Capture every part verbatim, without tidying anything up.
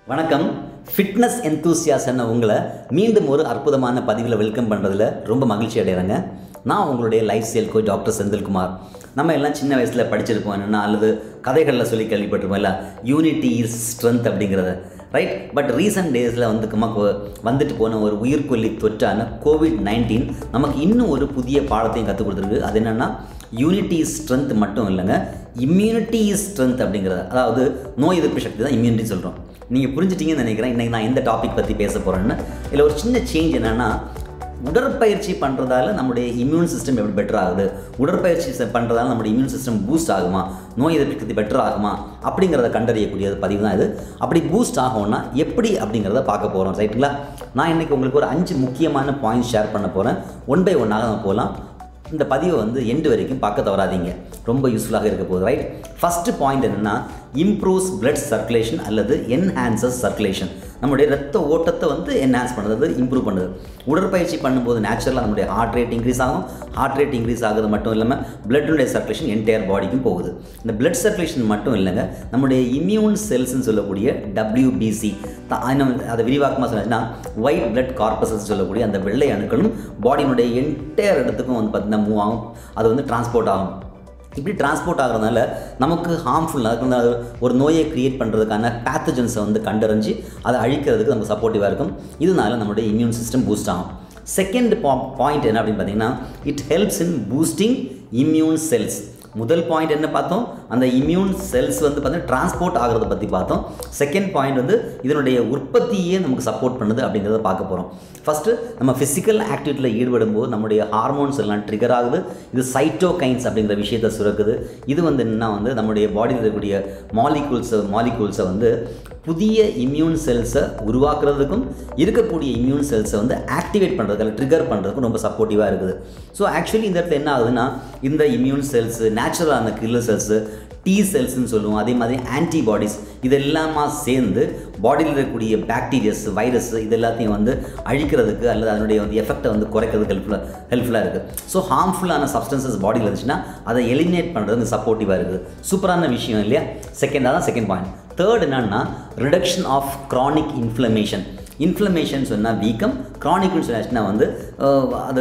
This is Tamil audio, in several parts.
வணக்கம். ஃபிட்னஸ் எந்தூசியாஸ்ட்னு உங்களை மீண்டும் ஒரு அற்புதமான பதிவில் வெல்கம் பண்ணுறதுல ரொம்ப மகிழ்ச்சி அடைகிறேங்க. நான் உங்களுடைய lifestyle coach doctor Senthil Kumar. நம்ம எல்லாம் சின்ன வயசில் படிச்சிருப்போம் என்னென்னா, அல்லது கதைகளில் சொல்லி கேள்விப்பட்டிருப்போம் இல்லை, யூனிட்டி இஸ் ஸ்ட்ரென்த் அப்படிங்கிறத, ரைட்? பட் ரீசன்ட் டேஸில் வந்து நமக்கு வந்துட்டு போன ஒரு உயிர்கொல்லி தொற்றான கோவிட் நைன்டீன் நமக்கு இன்னும் ஒரு புதிய பாடத்தையும் கற்றுக் கொடுத்துருக்கு. அது என்னென்னா, யூனிட்டி இஸ் ஸ்ட்ரென்த் மட்டும் இல்லைங்க, இம்யூனிட்டி இஸ் ஸ்ட்ரென்த் அப்படிங்கிறது. அதாவது நோய் எதிர்ப்பு சக்தி தான் இம்யூனிட்டி சொல்கிறோம். நீங்கள் புரிஞ்சிட்டிங்கன்னு நினைக்கிறேன். இன்றைக்கி நான் எந்த டாபிக் பற்றி பேச போகிறேன்னு. இதில் ஒரு சின்ன சேஞ்ச் என்னென்னா, உடற்பயிற்சி பண்ணுறதால நம்முடைய இம்யூன் சிஸ்டம் எப்படி பெட்டர் ஆகுது, உடற்பயிற்சி பண்ணுறதால நம்முடைய இம்யூன் சிஸ்டம் பூஸ்ட் ஆகுமா, நோய் எதிர்ப்பு சக்தி பெட்டர் ஆகுமா அப்படிங்கிறத கண்டறியக்கூடிய பதிவு தான் இது. அப்படி பூஸ்ட் ஆகும்னா எப்படி அப்படிங்கிறத பார்க்க போகிறோம், ரைட்டுங்களா? நான் இன்றைக்கி உங்களுக்கு ஒரு அஞ்சு முக்கியமான பாயிண்ட்ஸ் ஷேர் பண்ண போகிறேன். ஒன் பை ஒன்னாக நம்ம போகலாம். இந்த பதிவை வந்து எண்டு வரைக்கும் பார்க்க தவறாதீங்க, ரொம்ப யூஸ்ஃபுல்லாக இருக்க போகுது, ரைட்? ஃபஸ்ட்டு பாயிண்ட் என்னென்னா, இம்ப்ரூவ்ஸ் பிளட் சர்க்குலேஷன் அல்லது என்ஹான்சஸ் சர்க்குலேஷன். நம்முடைய ரத்த ஓட்டத்தை வந்து என்ஹான்ஸ் பண்ணுறது, இம்ப்ரூவ் பண்ணுது. உடற்பயிற்சி பண்ணும்போது நேச்சுரலாக நம்முடைய ஹார்ட் ரேட் இன்க்ரீஸ் ஆகும். ஹார்ட் ரேட் இன்க்ரீஸ் ஆகுது மட்டும் இல்லாமல் பிளட்டுடைய சர்க்குலேஷன் என்டையர் பாடிக்கும் போகுது. இந்த பிளட் சர்க்குலேஷன் மட்டும் இல்லைங்க, நம்முடைய இம்யூன் செல்ஸ்ன்னு சொல்லக்கூடிய டபிள்யூபிசி, அதை விரிவாக்கமாக சொன்னா ஒயிட் பிளட் கார்பஸஸ் சொல்லக்கூடிய அந்த வெள்ளை அணுக்களும் பாடியினுடைய என்டையர் இடத்துக்கும் வந்து பார்த்திங்கன்னா மூவ் ஆகும். அது வந்து டிரான்ஸ்போர்ட் ஆகும். இப்படி டிரான்ஸ்போர்ட் ஆகிறதுனால நமக்கு ஹார்ம்ஃபுல்லாக ஒரு நோயை க்ரியேட் பண்ணுறதுக்கான பேத்தஜன்ஸை வந்து கண்டறிஞ்சு அதை அழிக்கிறதுக்கு நமக்கு சப்போர்ட்டிவாக இருக்கும். இதனால நம்மளுடைய இம்யூன் சிஸ்டம் பூஸ்ட் ஆகும். செகண்ட் பாயிண்ட் என்ன அப்படின்னு பார்த்தீங்கன்னா, it helps in boosting immune cells. முதல் பாயிண்ட் என்ன பார்த்தோம், அந்த இம்யூன் செல்ஸ் வந்து பார்த்தீங்கன்னா டிரான்ஸ்போர்ட் ஆகிறத பற்றி பார்த்தோம். செகண்ட் பாயிண்ட் வந்து இதனுடைய உற்பத்தியே நமக்கு சப்போர்ட் பண்ணுது அப்படிங்கிறத பார்க்க போகிறோம். ஃபஸ்ட்டு நம்ம ஃபிசிக்கல் ஆக்டிவிட்டியில் ஈடுபடும் போது நம்முடைய ஹார்மோன்ஸ் எல்லாம் ட்ரிகர் ஆகுது. இது சைட்டோகைன்ஸ் அப்படிங்கிற விஷயத்தை சுரக்குது. இது வந்து என்னன்னா வந்து நம்முடைய பாடியில் இருக்கக்கூடிய மாலிகூல்ஸை மாலிகூல்ஸை வந்து புதிய இம்யூன் செல்ஸை உருவாக்குறதுக்கும் இருக்கக்கூடிய இம்யூன் செல்ஸை வந்து ஆக்டிவேட் பண்ணுறதுக்கு, ட்ரிகர் பண்ணுறதுக்கும் ரொம்ப சப்போர்ட்டிவாக இருக்குது. ஸோ ஆக்சுவலி இந்த இடத்துல என்ன ஆகுதுன்னா, இந்த இம்யூன் செல்ஸு, நேச்சுரலான கில்லர் செல்ஸு, டி செல்ஸ்ன்னு சொல்லுவோம், அதே மாதிரி ஆன்டிபாடிஸ், இது எல்லாமா சேர்ந்து பாடியில் இருக்கக்கூடிய பாக்டீரியாஸ், வைரஸ், இது எல்லாத்தையும் வந்து அழிக்கிறதுக்கு அல்லது அதனுடைய வந்து எஃபெக்டை வந்து குறைக்கிறதுக்கு ஹெல்ப்ஃபுல்லாக ஹெல்ப்ஃபுல்லாக இருக்குது. ஸோ ஹார்ம்ஃபுல்லான சப்ஸ்டன்சஸ் பாடியில் இருந்துச்சுன்னா அதை எலிமினேட் பண்ணுறதுக்கு சப்போர்ட்டிவாக இருக்குது. சூப்பரான விஷயம் இல்லையா? செகண்ட் அதான் செகண்ட் பாயிண்ட். தேர்ட் என்னன்னா, reduction of chronic inflammation. Inflammation சொன்னால் வீக்கம், க்ரானிக்னு சொன்னாச்சுன்னா வந்து அது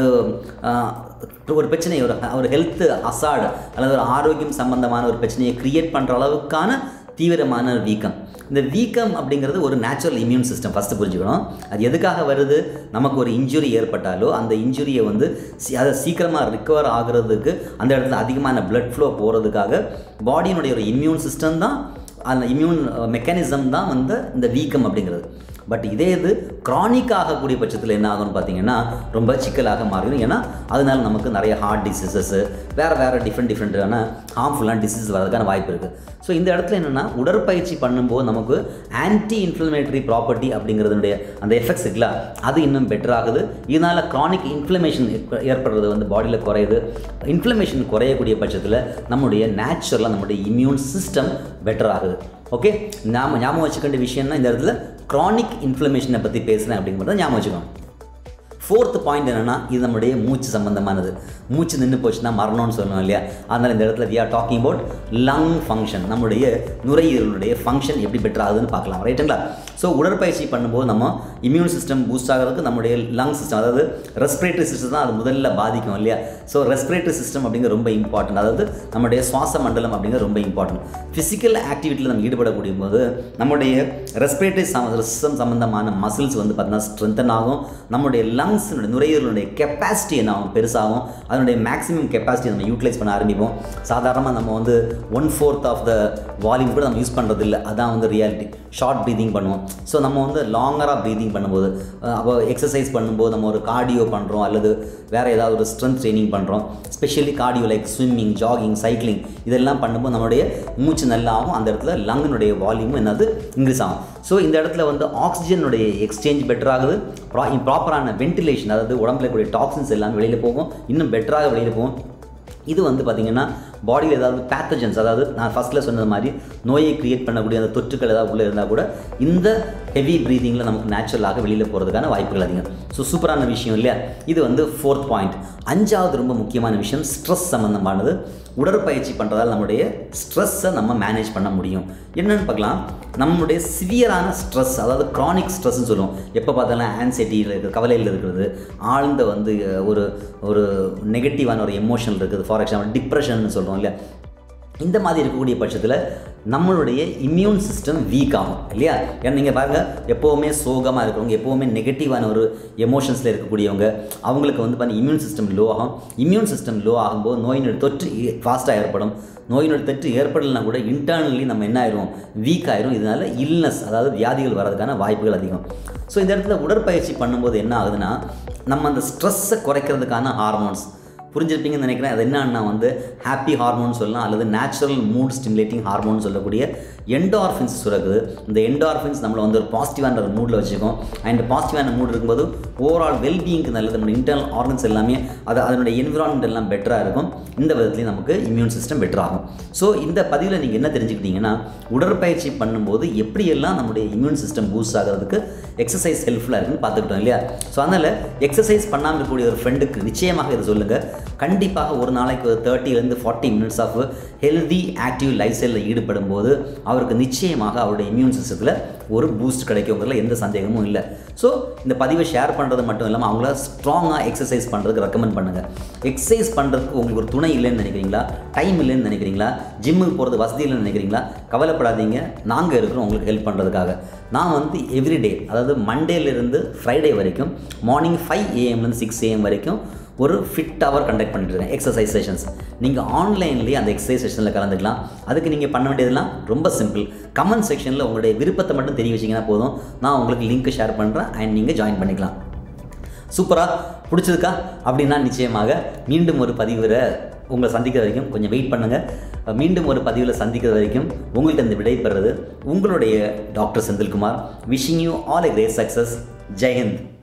ஒரு பிரச்சனை, ஒரு ஒரு ஹெல்த் அசாட் அல்லது ஒரு ஆரோக்கியம் சம்பந்தமான ஒரு பிரச்சனையை க்ரியேட் பண்ணுற அளவுக்கான தீவிரமான வீக்கம். இந்த வீக்கம் அப்படிங்கிறது ஒரு நேச்சுரல் இம்யூன் சிஸ்டம், ஃபஸ்ட்டு புரிஞ்சுக்கணும். அது எதுக்காக வருது? நமக்கு ஒரு இன்ஜுரி ஏற்பட்டாலோ அந்த இன்ஜுரியை வந்து அதை சீக்கிரமாக ரிக்கவர் ஆகிறதுக்கு, அந்த இடத்துல அதிகமான பிளட் ஃப்ளோ போகிறதுக்காக பாடியினுடைய ஒரு இம்யூன் சிஸ்டம் தான், அந்த இம்யூன் மெக்கானிசம் தான் வந்து இந்த வீக்கம் அப்படிங்கிறது. பட் இதே இது க்ரானிக் ஆகக்கூடிய பட்சத்தில் என்ன ஆகும்னு பார்த்தீங்கன்னா ரொம்ப சிக்கலாக மாறிடும். ஏன்னா அதனால நமக்கு நிறைய ஹார்ட் டிசீசஸ்ஸு, வேறு வேறு டிஃப்ரெண்ட் டிஃப்ரெண்ட்டான ஹார்ம்ஃபுல்லான டிசீஸ் வரதுக்கான வாய்ப்பு இருக்குது. ஸோ இந்த இடத்துல என்னென்னா, உடற்பயிற்சி பண்ணும்போது நமக்கு ஆன்டி இன்ஃப்ளமேட்டரி ப்ராப்பர்ட்டி அப்படிங்கிறதுடைய அந்த எஃபெக்ட்ஸ் இருக்குல்ல, அது இன்னும் பெட்டர் ஆகுது. இதனால் க்ரானிக் இன்ஃப்ளமேஷன் ஏற்படுறது வந்து பாடியில் குறையுது. இன்ஃப்ளமேஷன் குறையக்கூடிய பட்சத்தில் நம்முடைய நேச்சுரலாக நம்முடைய இம்யூன் சிஸ்டம் பெட்டர் ஆகுது. ஓகே, ஞாபகம் ஞாபகம் வச்சுக்க வேண்டிய விஷயம்னா, இந்த இடத்துல க்ரானிக் இன்ஃப்ளமேஷனை பற்றி பேசுகிறேன் அப்படிங்கிறத ஞாபகம் வச்சுக்கணும். ஃபோர்த் பாயிண்ட் என்னென்னா, இது நம்முடைய மூச்சு சம்மந்தமானது. மூச்சு நின்று போச்சுன்னா மரணம்னு சொல்லணும் இல்லையா? அதனால் இந்த இடத்துல we are talking about lung function. நம்முடைய நுரையீரலுடைய ஃபங்க்ஷன் எப்படி பெட்டர் ஆகுதுன்னு பார்க்கலாம், ரைட்டுங்களா? ஸோ உடற்பயிற்சி பண்ணும்போது நம்ம இம்யூன் சிஸ்டம் பூஸ்ட் ஆகிறதுக்கு நம்முடைய லங் சிஸ்டம், அதாவது ரெஸ்பிரேட்டரி சிஸ்டம் தான் அது முதல்ல பாதிக்கும் இல்லையா? ஸோ ரெஸ்பிரேட்டரி சிஸ்டம் அப்படிங்கிற ரொம்ப இம்பார்ட்டன்ட், அதாவது நம்முடைய சுவாச மண்டலம் அப்படிங்கிற ரொம்ப இம்பார்ட்டன்ட். ஃபிசிக்கல் ஆக்டிவிட்டியில் நம்ம ஈடுபடக்கூடிய போது நம்முடைய ரெஸ்பிரேட்டரி சிஸ்டம் சம்மந்தமான மசில்ஸ் வந்து பார்த்தீங்கன்னா ஸ்ட்ரென்தன் ஆகும். நம்முடைய லங் நுரையீரலுடைய கெப்பாசிட்டி என்ன ஆகும், பெருசாகும். அதனுடைய மேக்ஸிமம் கெப்பாசிட்டி நம்ம யூட்டிலைஸ் பண்ண ஆரம்பிப்போம். சாதாரணமாக நம்ம வந்து one fourth of the volume கூட நம்ம யூஸ் பண்ணுறது இல்லை. அதான் வந்து ரியாலிட்டி. ஷார்ட் ப்ரீதிங் பண்ணுவோம். ஸோ நம்ம வந்து லாங்கராக ப்ரீதிங் பண்ணும்போது, அப்போ எக்ஸசைஸ் பண்ணும்போது நம்ம ஒரு கார்டியோ பண்ணுறோம் அல்லது வேறு ஏதாவது ஒரு ஸ்ட்ரென்த் ட்ரைனிங் பண்ணுறோம், specially cardio like swimming, jogging, cycling, இதெல்லாம் பண்ணும்போது நம்மளுடைய மூச்சு நல்லா ஆகும். அந்த இடத்துல லங்கினுடைய வால்யூமும் என்னது இன்க்ரீஸ் ஆகும். ஸோ இந்த இடத்துல வந்து ஆக்சிஜனுடைய எக்ஸ்சேஞ்ச் பெட்டர் ஆகுது. ப்ரா ப்ராப்பரான வென்டிலேஷன், அதாவது உடம்புல கூடிய டாக்ஸின்ஸ் எல்லாம் வெளியில் போகும், இன்னும் பெட்டராக வெளியில் போகும். இது வந்து பார்த்திங்கன்னா பாடியில் ஏதாவது பேத்தஜன்ஸ், அதாவது நான் ஃபஸ்ட்டில் சொன்னது மாதிரி நோயை க்ரியேட் பண்ணக்கூடிய அந்த தொற்றுக்கள் ஏதாவது உள்ளே இருந்தால் கூட இந்த ஹெவி ப்ரீதிங்கில் நமக்கு நேச்சுரலாக வெளியில் போகிறதுக்கான வாய்ப்புகள் அதிகம். ஸோ சூப்பரான விஷயம் இல்லையா? இது வந்து ஃபோர்த் பாயிண்ட். அஞ்சாவது ரொம்ப முக்கியமான விஷயம் ஸ்ட்ரெஸ் சம்மந்தமானது. உடற்பயிற்சி பண்ணுறதால் நம்முடைய ஸ்ட்ரெஸ்ஸை நம்ம மேனேஜ் பண்ண முடியும். என்னென்னு பார்க்கலாம், நம்மளுடைய சிவியரான ஸ்ட்ரெஸ், அதாவது க்ரானிக் ஸ்ட்ரெஸ்ன்னு சொல்லுவோம். எப்போ பார்த்தாலும் ஆன்சைட்டியில் இருக்குது, கவலையில் இருக்கிறது, ஆழ்ந்த வந்து ஒரு ஒரு நெகட்டிவான ஒரு எமோஷனல் இருக்குது. ஃபார் எக்ஸாம்பிள் டிப்ரெஷன் சொல்கிறோம் இல்லையா, இந்த மாதிரி இருக்கக்கூடிய பட்சத்தில் நம்மளுடைய இம்யூன் சிஸ்டம் வீக் ஆகும் இல்லையா. ஏன்னா நீங்கள் பாருங்கள், எப்போவுமே சோகமாக இருக்கிறவங்க, எப்போவுமே நெகட்டிவான ஒரு எமோஷன்ஸில் இருக்கக்கூடியவங்க, அவங்களுக்கு வந்து பார்த்தீங்கன்னா இம்யூன் சிஸ்டம் லோ ஆகும். இம்யூன் சிஸ்டம் லோ ஆகும்போது நோய் நொடி தொற்று ஃபாஸ்ட்டாக ஏற்படும். நோய் நொடி தொற்று ஏற்படலைன்னா கூட இன்டர்னலி நம்ம என்ன ஆயிரும், வீக் ஆயிரும். இதனால் இல்னஸ், அதாவது வியாதிகள் வர்றதுக்கான வாய்ப்புகள் அதிகம். ஸோ இந்த இடத்துல உடற்பயிற்சி பண்ணும்போது என்ன ஆகுதுன்னா, நம்ம அந்த ஸ்ட்ரெஸ்ஸை குறைக்கிறதுக்கான ஹார்மோன்ஸ் புரிஞ்சிருப்பீங்கன்னு நினைக்கிறேன். அது என்னன்னா வந்து ஹாப்பி ஹார்மோன் சொல்லலாம், அல்லது நேச்சுரல் மூட் ஸ்டிமுலேட்டிங் ஹார்மோன் சொல்லக்கூடிய என்டார்ஃபின்ஸ் சுரக்குது. இந்த என்டார்ஃபின்ஸ் நம்மளை வந்து ஒரு பாசிட்டிவான ஒரு மூடில் வச்சுக்கும். அண்ட் பாசிட்டிவான மூட் இருக்கும்போது ஓவரால் வெல்பீயிங்க்கு நல்லது. நம்மளுடைய இன்டர்னல் ஆர்கன்ஸ் எல்லாமே அது அதனுடைய என்விரான்மெண்ட் எல்லாம் பெட்டராக இருக்கும். இந்த விதத்துலேயும் நமக்கு இம்யூன் சிஸ்டம் பெட்டர் ஆகும். ஸோ இந்த பதிவில் நீங்கள் என்ன தெரிஞ்சுக்கிட்டீங்கன்னா, உடற்பயிற்சி பண்ணும்போது எப்படியெல்லாம் நம்முடைய இம்யூன் சிஸ்டம் பூஸ்ட் ஆகிறதுக்கு எக்ஸசைஸ் ஹெல்ப்ஃபுல்லாக இருக்குன்னு பார்த்துக்கிட்டோம் இல்லையா. ஸோ அதனால் எக்ஸசைஸ் பண்ணாமல் இருக்கக்கூடிய ஒரு ஃப்ரெண்டுக்கு நிச்சயமாக இதை சொல்லுங்கள். கண்டிப்பாக ஒரு நாளைக்கு ஒரு தேர்ட்டிலேருந்து forty minutes of healthy active லைஃப் ஸ்டைலில் ஈடுபடும் போது அவருக்கு நிச்சயமாக அவருடைய இம்யூன் சிஸ்டத்தில் ஒரு பூஸ்ட் கிடைக்குங்கிறதுல எந்த சந்தேகமும் இல்லை. ஸோ இந்த பதிவை ஷேர் பண்ணுறது மட்டும் இல்லாமல் அவங்கள ஸ்ட்ராங்காக எக்ஸசைஸ் பண்ணுறதுக்கு ரெக்கமெண்ட் பண்ணுங்கள். எக்ஸசைஸ் பண்ணுறதுக்கு உங்களுக்கு ஒரு துணை இல்லைன்னு நினைக்கிறீங்களா, டைம் இல்லைன்னு நினைக்கிறீங்களா, ஜிம்முக்கு போகிறது வசதி இல்லைன்னு நினைக்கிறீங்களா, கவலைப்படாதீங்க. நாங்கள் இருக்கிறோம் உங்களுக்கு ஹெல்ப் பண்ணுறதுக்காக. நான் வந்து எவ்ரிடே, அதாவது மண்டேலேருந்து ஃப்ரைடே வரைக்கும் மார்னிங் ஃபைவ் ஏஎம்லேருந்து சிக்ஸ் ஏஎம் வரைக்கும் ஒரு ஃபிட் ஹவர் கண்டக்ட் பண்ணிட்டு இருக்கேன், எக்ஸசைஸ் செஷன்ஸ். நீங்கள் ஆன்லைன்லேயே அந்த எக்ஸசைஸ் செஷனில் கலந்துக்கலாம். அதுக்கு நீங்கள் பண்ண வேண்டியதெல்லாம் ரொம்ப சிம்பிள். கமெண்ட் செக்ஷனில் உங்களுடைய விருப்பத்தை மட்டும் தெரிய வச்சிங்கன்னா போதும், நான் உங்களுக்கு லிங்க் ஷேர் பண்ணுறேன் அண்ட் நீங்கள் ஜாயின் பண்ணிக்கலாம். சூப்பராக பிடிச்சிருக்கா அப்படின்னா நிச்சயமாக மீண்டும் ஒரு பதிவில் உங்களை சந்திக்கிற வரைக்கும் கொஞ்சம் வெயிட் பண்ணுங்கள். மீண்டும் ஒரு பதிவில் சந்திக்கிற வரைக்கும் உங்கள்கிட்ட இந்த விடை பெறுறது உங்களுடைய doctor Senthilkumar. Wishing you all a great success. ஜெய் ஹிந்த்.